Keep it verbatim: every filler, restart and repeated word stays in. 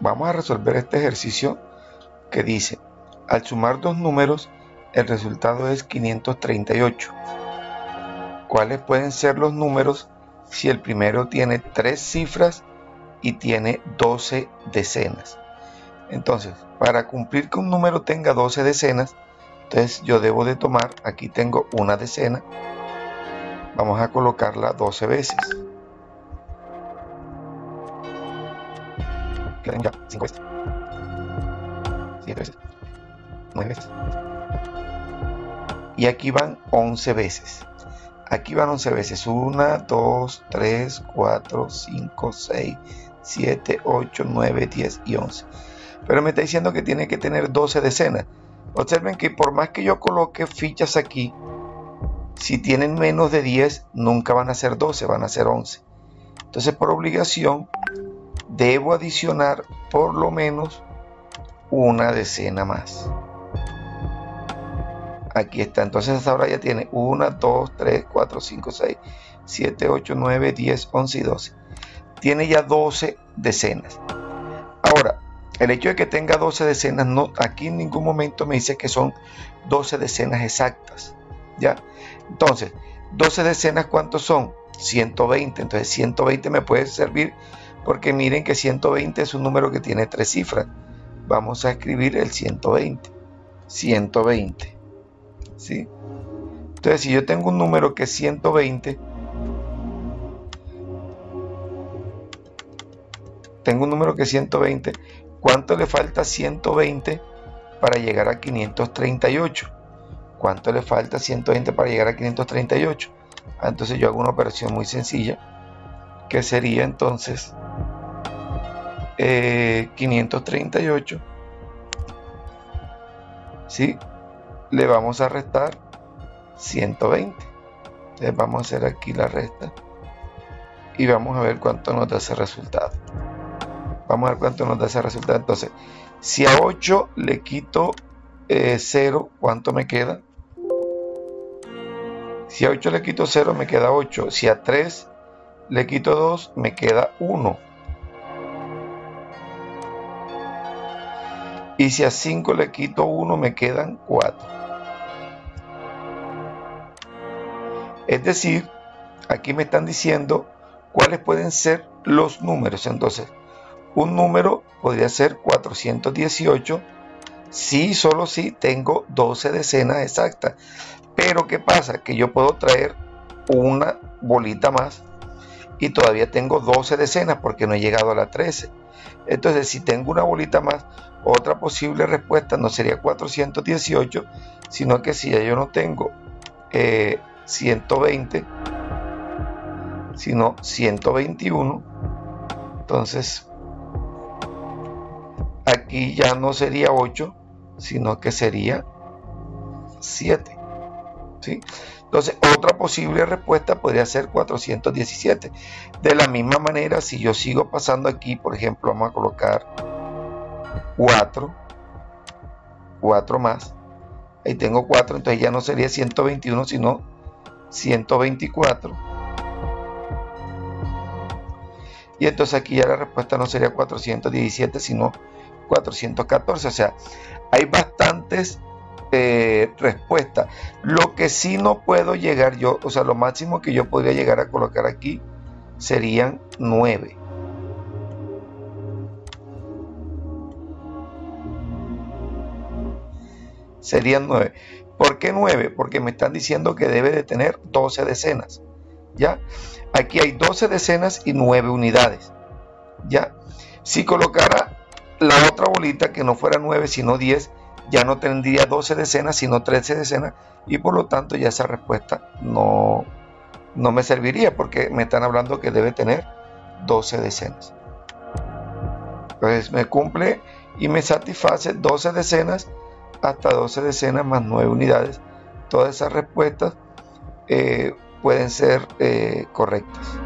vamos a resolver este ejercicio que dice, al sumar dos números, el resultado es quinientos treinta y ocho. ¿Cuáles pueden ser los números si el primero tiene tres cifras y tiene doce decenas? Entonces, para cumplir que un número tenga doce decenas, entonces yo debo de tomar, aquí tengo una decena, vamos a colocarla doce veces. Quedan ya cinco veces, siete veces, nueve veces. Y aquí van once veces. Aquí van once veces. uno, dos, tres, cuatro, cinco, seis, siete, ocho, nueve, diez y once. Pero me está diciendo que tiene que tener doce decenas. Observen que por más que yo coloque fichas aquí, si tienen menos de diez, nunca van a ser doce, van a ser once. Entonces, por obligación, debo adicionar por lo menos una decena más. Aquí está. Entonces, ahora ya tiene uno, dos, tres, cuatro, cinco, seis, siete, ocho, nueve, diez, once y doce. Tiene ya doce decenas. Ahora, el hecho de que tenga doce decenas, no, aquí en ningún momento me dice que son doce decenas exactas, ¿ya? Entonces, doce decenas, ¿cuántos son? ciento veinte. Entonces, ciento veinte me puede servir porque miren que ciento veinte es un número que tiene tres cifras. Vamos a escribir el ciento veinte. ciento veinte, ¿sí? Entonces, si yo tengo un número que es ciento veinte, tengo un número que es ciento veinte, ¿cuánto le falta a ciento veinte para llegar a quinientos treinta y ocho? ¿Cuánto le falta a ciento veinte para llegar a quinientos treinta y ocho? Ah, entonces yo hago una operación muy sencilla, que sería entonces eh, quinientos treinta y ocho, ¿sí? Le vamos a restar ciento veinte. Entonces vamos a hacer aquí la resta y vamos a ver cuánto nos da ese resultado. Vamos a ver cuánto nos da ese resultado. Entonces, si a ocho le quito eh, cero, ¿cuánto me queda? Si a ocho le quito cero, me queda ocho. Si a tres le quito dos, me queda uno. Y si a cinco le quito uno, me quedan cuatro. Es decir, aquí me están diciendo cuáles pueden ser los números. Entonces, un número podría ser cuatrocientos dieciocho si solo si tengo doce decenas exactas. Pero ¿qué pasa? Que yo puedo traer una bolita más y todavía tengo doce decenas porque no he llegado a la trece. Entonces, si tengo una bolita más, otra posible respuesta no sería cuatrocientos dieciocho, sino que si ya yo no tengo eh, ciento veinte, sino ciento veintiuno, entonces aquí ya no sería ocho, sino que sería siete, ¿sí? Entonces, otra posible respuesta podría ser cuatrocientos diecisiete. De la misma manera, si yo sigo pasando aquí, por ejemplo, vamos a colocar cuatro, cuatro más. Ahí tengo cuatro, entonces ya no sería ciento veintiuno, sino ciento veinticuatro. Y entonces aquí ya la respuesta no sería cuatrocientos diecisiete, sino cuatrocientos catorce. O sea, hay bastantes eh, respuestas. Lo que sí no puedo llegar yo, o sea, lo máximo que yo podría llegar a colocar aquí serían nueve. Serían nueve. ¿Por qué nueve? Porque me están diciendo que debe de tener doce decenas. ¿Ya? Aquí hay doce decenas y nueve unidades. ¿Ya? Si colocara la otra bolita que no fuera nueve sino diez, ya no tendría doce decenas sino trece decenas, y por lo tanto ya esa respuesta no, no me serviría porque me están hablando que debe tener doce decenas. Entonces me cumple y me satisface doce decenas hasta doce decenas más nueve unidades. Todas esas respuestas eh, pueden ser eh, correctas.